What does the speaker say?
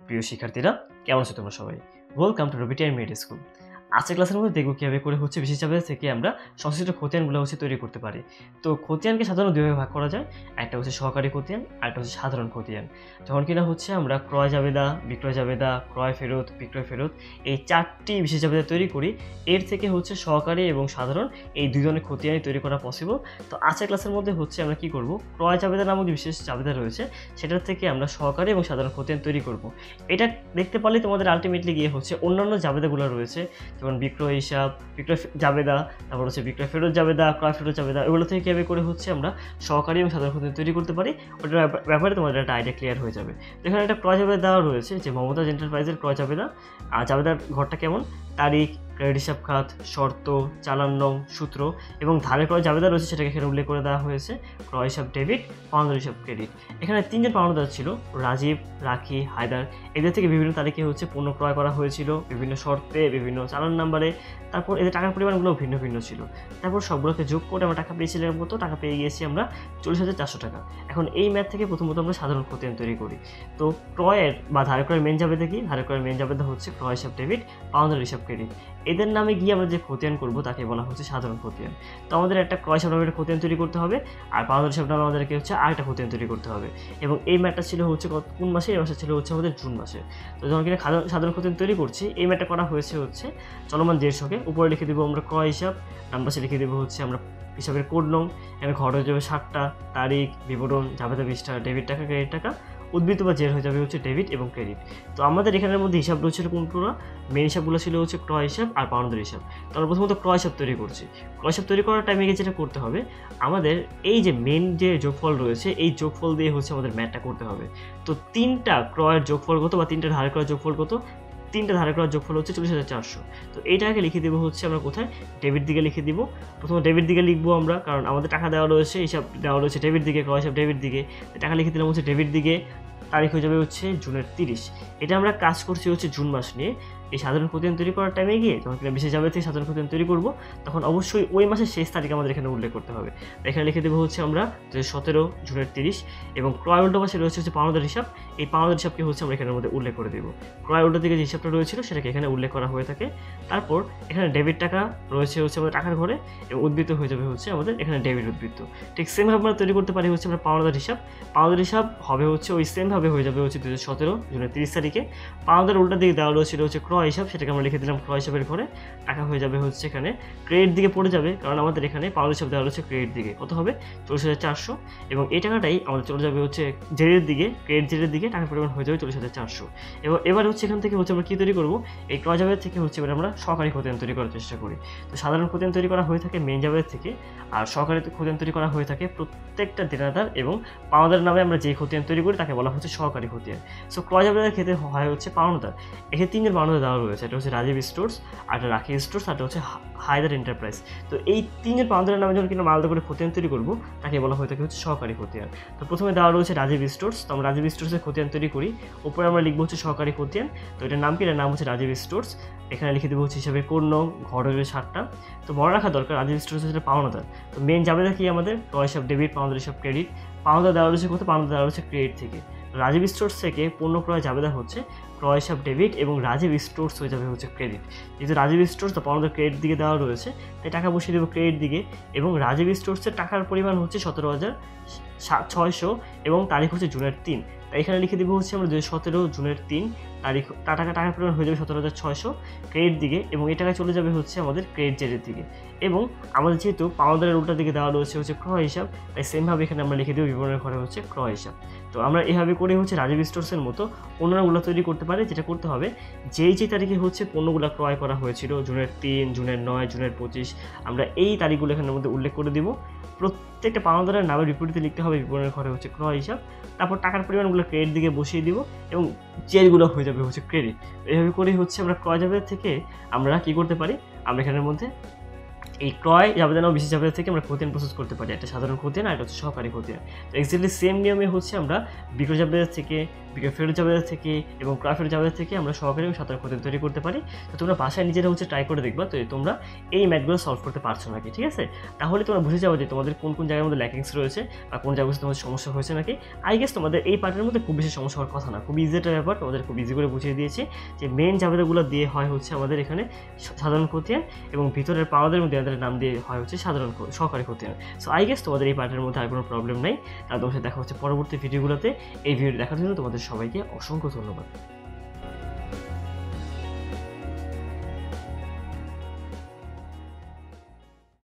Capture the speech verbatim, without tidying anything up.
প্রিয় শিক্ষার্থীরা, কেমন আছো তোমরা সবাই? ওয়েলকাম টু রবিটিয়ার মিড স্কুল। আজকের ক্লাসের মধ্যে দেখব কীভাবে করে হচ্ছে বিশেষ জাবেদা থেকে আমরা সংশ্লিষ্ট খতিয়ানগুলো হচ্ছে তৈরি করতে পারি। তো খতিয়ানকে সাধারণত দুইভাবে ভাগ করা যায়, একটা হচ্ছে সহকারী খতিয়ান আর একটা হচ্ছে সাধারণ খতিয়ান। যখন কিনা হচ্ছে আমরা ক্রয় জাবেদা, বিক্রয় জাবেদা, ক্রয় ফেরত, বিক্রয় ফেরত এই চারটি বিশেষ জাবেদা তৈরি করি, এর থেকে হচ্ছে সহকারী এবং সাধারণ এই দুই ধরনের খতিয়ানই তৈরি করা পসিবল। তো আজকের ক্লাসের মধ্যে হচ্ছে আমরা কি করব, ক্রয় জাবেদা নামক যে বিশেষ জাবেদা রয়েছে সেটার থেকে আমরা সহকারী এবং সাধারণ খতিয়ান তৈরি করব। এটা দেখতে পারলে তোমাদের আলটিমেটলি গিয়ে হচ্ছে অন্যান্য জাবেদাগুলো রয়েছে, যেমন বিক্রয় হিসাব, বিক্রয় জাবেদা, তারপর হচ্ছে বিক্রয় ফেরত জাবেদা, ক্রয় ফেরত জাবেদা, এগুলো থেকে কীভাবে করে হচ্ছে আমরা সহকারী এবং সাধারণ খতিয়ান তৈরি করতে পারি, ওটার ব্যাপারে তোমাদের একটা আইডিয়া ক্লিয়ার হয়ে যাবে। এখানে একটা ক্রয় জাবেদা দেওয়া রয়েছে যে মমতাজ এন্টারপ্রাইজের ক্রয় জাবেদা। আর জাবেদার ঘরটা কেমন, তারিখ, ক্রেডিট হিসাব খাত, শর্ত, চালান নং, সূত্র এবং ধারে ক্রয় জাবেদা রয়েছে সেটাকে এখানে উল্লেখ করে দেওয়া হয়েছে। ক্রয় হিসাব ডেবিট, পাওনাদার হিসাব ক্রেডিট। এখানে তিনজন পাওনাদার ছিল, রাজীব, রাখি, হায়দার। এদের থেকে বিভিন্ন তারিখে হচ্ছে পণ্য ক্রয় করা হয়েছিল, বিভিন্ন শর্তে, বিভিন্ন চালান নাম্বারে। তারপর এদের টাকার পরিমাণগুলো ভিন্ন ভিন্ন ছিল। তারপর সবগুলোকে যোগ করে আমরা টাকা পেয়েছিলাম কত, টাকা পেয়ে গিয়েছি আমরা চল্লিশ হাজার চারশো টাকা। এখন এই ম্যাথ থেকে প্রথমত আমরা সাধারণ খতিয়ান তৈরি করি। তো ক্রয়ের বা ধারে ক্রয়ের মেন জাবেদা কি, ধারে ক্রয়ের মেন জাবেদা হচ্ছে ক্রয় হিসাব ডেবিট, পাওনাদার হিসাব ক্রেডিট। এদের নামে গিয়ে আমরা যে খতিয়ান করব তাকে বলা হচ্ছে সাধারণ খতিয়ান। তো আমাদের একটা ক্রয় হিসাব নামে একটা খতিয়ান তৈরি করতে হবে, আর পাওনাদার হিসাব নামে আমাদেরকে হচ্ছে আরেকটা খতিয়ান তৈরি করতে হবে। এবং এই ম্যাথটা ছিল হচ্ছে কোন মাসে, এই মাসে ছিল হচ্ছে আমাদের জুন মাসে। তো যখন কিনা সাধারণ খতিয়ান তৈরি করছি, এই ম্যাথটা করা হয়েছে হচ্ছে চলমান জের শোকে। উপরে লিখে দেবো আমরা ক্রয় হিসাব, ডান পাশে লিখে দেবো হচ্ছে আমরা হিসাবের কোড নং। এখানে ঘর হয়ে যাবে ষাটটা, তারিখ, বিবরণ, জাবেদা বিশটা, ডেবিট টাকা, ক্রেডিট টাকা, উদ্বৃত্ত বা জের হয়ে যাবে হচ্ছে ডেবিট এবং ক্রেডিট। তো আমাদের এখানের মধ্যে হিসাব রয়েছে কোনগুলো, মেন হিসাবগুলো ছিল হচ্ছে ক্রয় হিসাব আর পাওনাদার হিসাব। তো আমরা প্রথমত ক্রয় হিসাব তৈরি করছি। ক্রয় হিসাব তৈরি করার টাইমে গিয়ে যেটা করতে হবে, আমাদের এই যে মেন যে যোগফল রয়েছে এই যোগফল দিয়ে হচ্ছে আমাদের ম্যাথটা করতে হবে। তো তিনটা ক্রয়ের যোগফল কত বা তিনটা ধারে ক্রয়ের যোগফল কত, তিনটা ধারে করার যোগফল হচ্ছে চল্লিশ হাজার চারশো। তো এইটাকে লিখে দেবো হচ্ছে আমরা কোথায়, ডেবিট দিকে লিখে দিব। প্রথমে ডেবিট দিকে লিখবো আমরা, কারণ আমাদের টাকা দেওয়া রয়েছে, হিসাব দেওয়া রয়েছে ডেবিট দিকে, ক্রয় হিসাব ডেবিট দিকে। টাকা লিখে দিলাম হচ্ছে ডেবিট দিকে। তারিখ হয়ে যাবে হচ্ছে জুনের তিরিশ। এটা আমরা কাজ করছি হচ্ছে জুন মাস নিয়ে। এই সাধারণ খতিয়ান তৈরি করার টাইমে গিয়ে যখন কিনা বিশেষ জাবেদা থেকে সাধারণ খতিয়ান তৈরি করবো, তখন অবশ্যই ওই মাসের শেষ তারিখ আমাদের এখানে উল্লেখ করতে হবে। এখানে লিখে দেবো হচ্ছে আমরা সতেরো জুনের তিরিশ। এবং ক্রয় উল্টো পাশে রয়েছে হচ্ছে পাওনাদার হিসাব, এই পাওনাদার হিসাবকে হচ্ছে আমরা এখানের মধ্যে উল্লেখ করে দেবো। ক্রয় উল্টো দিকে যে হিসাবটা রয়েছিল সেটাকে এখানে উল্লেখ করা হয়ে থাকে। তারপর এখানে ডেবিট টাকা রয়েছে হচ্ছে আমাদের টাকার ঘরে, এবং উদ্বৃত্ত হয়ে যাবে হচ্ছে আমাদের এখানে ডেবিট উদ্বৃত্ত। ঠিক সেমভাবে আমরা তৈরি করতে পারি হচ্ছে আমরা পাওনাদার হিসাব। পাওনাদার হিসাব হবে হচ্ছে ওই সেমভাবে হয়ে যাবে হচ্ছে দু হাজার সতেরো জুনের তিরিশ তারিখে। পাওনাদার উল্টা দিকে দেওয়া রয়েছিল হচ্ছে ক্রয় হিসাব, সেটাকে আমরা লিখে দিলাম ক্রয় হিসাবের ঘরে। টাকা হয়ে যাবে হচ্ছে এখানে ক্রেডিট দিকে পড়ে যাবে, কারণ আমাদের এখানে পাওনাদার হিসাব দেওয়া রয়েছে ক্রেডিট দিকে। কত হবে, চল্লিশ হাজার চারশো। এবং এই টাকাটাই আমাদের চলে যাবে হচ্ছে জেরের দিকে, ক্রেডিট জেরের দিকে, টাকার পরিমাণ হয়ে যাবে চল্লিশ হাজার চারশো। এবং এবার হচ্ছে এখান থেকে হচ্ছে আমরা কী তৈরি করবো, এই ক্রয় জাবেদা থেকে হচ্ছে এবার আমরা সহকারী খতিয়ান তৈরি করার চেষ্টা করি। তো সাধারণ খতিয়ান তৈরি করা হয়ে থাকে মেন জাবেদা থেকে, আর সহকারী খতিয়ান তৈরি করা হয়ে থাকে প্রত্যেকটা দেনাদার এবং পাওনাদার নামে আমরা যে খতিয়ান তৈরি করি তাকে বলা হচ্ছে সহকারী খতিয়ান। সো ক্রয় জাবেদার ক্ষেত্রে হয় হচ্ছে পাওনাদার। এখানে তিনজন পাওনাদার দেওয়া রয়েছে, এটা হচ্ছে রাজীব স্টোর্স, আর একটা রাখি স্টোর্স, আর হচ্ছে হায়দার এন্টারপ্রাইজ। তো এই তিনজন পাওনাদারের নামে যখন কিনা আলাদা করে খতিয়ান তৈরি করবো তাকে বলা হয়ে থাকে হচ্ছে সহকারী খতিয়ান। তো প্রথমে দেওয়া রয়েছে রাজীব স্টোর্স, তো আমরা রাজীব স্টোর্সের খতিয়ান তৈরি করি। উপরে আমরা লিখবো হচ্ছে সহকারী খতিয়ান। তো এটার নাম কি, এটার নাম হচ্ছে রাজীব স্টোর্স। এখানে লিখে দেবো হচ্ছে হিসাবে কোড নং, ঘর হয়ে সাতটা। তো মনে রাখা দরকার রাজীব স্টোর্স হচ্ছে পাওনাদার। তো মেন জাবেদা কি আমাদের, ক্রয় হিসাব ডেবিট, পাওনাদার হিসাব ক্রেডিট। পাওনাদার দেওয়া রয়েছে কোথাও, পাওনাদার দেওয়া রয়েছে ক্রেডিট থেকে। রাজীব স্টোর্স থেকে পণ্য ক্রয় জাবেদা হচ্ছে ক্রয় হিসাব ডেবিট, এবং রাজীব স্টোর্স হয়ে যাবে হচ্ছে ক্রেডিট। যেহেতু রাজীব স্টোর্স তো পাওনাদার ক্রেডিট দিকে দেওয়া রয়েছে, তাই টাকা বসিয়ে দেবো ক্রেডিট দিকে। এবং রাজীব স্টোর্সের টাকার পরিমাণ হচ্ছে সতেরো হাজার ছয়শো, এবং তারিখ হচ্ছে জুনের তিন। তাই এখানে লিখে দেবো হচ্ছে আমরা দু হাজার সতেরো জুনের তিন তারিখ, টাকা টাকার পরিমাণ হয়ে যাবে সতেরো হাজার ছয়শো ক্রেডিট দিকে, এবং এই টাকায় চলে যাবে হচ্ছে আমাদের ক্রেডিট জেরের দিকে। এবং আমাদের যেহেতু পাওনাদারের উল্টা দিকে দেওয়া রয়েছে হচ্ছে ক্রয় হিসাব, তাই সেমভাবে এখানে আমরা লিখে দেবো বিবরণের ঘরে হচ্ছে ক্রয় হিসাব। তো আমরা এভাবে করে হচ্ছে রাজীব স্টোর্সের মতো অন্যগুলো তৈরি করতে পারি। যেটা করতে হবে, যেই যে তারিখে হচ্ছে পণ্যগুলো ক্রয় করা হয়েছিল, জুনের তিন, জুনের নয়, জুনের পঁচিশ, আমরা এই তারিখগুলো এখানের মধ্যে উল্লেখ করে দিব। প্রত্যেকটা পাওনাদারের নামের বিপরীতে লিখতে হবে বিবরণের ঘরে হচ্ছে ক্রয় হিসাব। তারপর টাকার পরিমাণগুলো ক্রেডিট দিকে বসিয়ে দিব, এবং চেয়ারগুলো হয়ে যাবে হচ্ছে ক্রেডিট। এইভাবে করেই হচ্ছে আমরা ক্রয় জাবেদা থেকে আমরা কী করতে পারি, আমরা এখানের মধ্যে এই ক্রয় জাবেদা নাও বিশেষ জাবেদা থেকে আমরা খতিয়ান প্রসেস করতে পারি, একটা সাধারণ খতিয়ান আর একটা হচ্ছে সহকারী খতিয়ান। তো এক্স্যাক্টলি সেম নিয়মে হচ্ছে আমরা বিক্রয় জাবেদার থেকে, বিক্রয় ফেরত জাবেদার থেকে এবং ক্রয় ফেরত জাবেদার থেকে আমরা সহকারী এবং সাধারণ খতিয়ান তৈরি করতে পারি। তো তোমরা বাসায় নিজেরা হচ্ছে ট্রাই করে দেখবা, তো তোমরা এই ম্যাথগুলো সলভ করতে পারছো নাকি, ঠিক আছে? তাহলে তোমরা বুঝে যাবে যে তোমাদের কোন কোন জায়গার মধ্যে ল্যাকিংস রয়েছে বা কোন জায়গায় তোমাদের সমস্যা হয়েছে নাকি। আই গেস তোমাদের এই পার্টের মধ্যে খুব বেশি সমস্যা হওয়ার কথা না, খুব ইজি একটা ব্যাপার, তোমাদের খুব ইজি করে বুঝিয়ে দিয়েছি যে মেন জাবেদাগুলো দিয়ে হয় হচ্ছে আমাদের এখানে সাধারণ খতিয়ান এবং ভিতরের পাওয়াদের মধ্যে আমাদের নাম দিয়ে হয় হচ্ছে সাধারণ সহকারী খতিয়ান। সো আই গেস তোমাদের এই পার্টের মধ্যে আর কোনো প্রবলেম নেই। তাহলে তোমার সাথে দেখা হচ্ছে পরবর্তী ভিডিওগুলোতে। এই ভিডিও দেখার জন্য তোমাদের সবাইকে অসংখ্য ধন্যবাদ।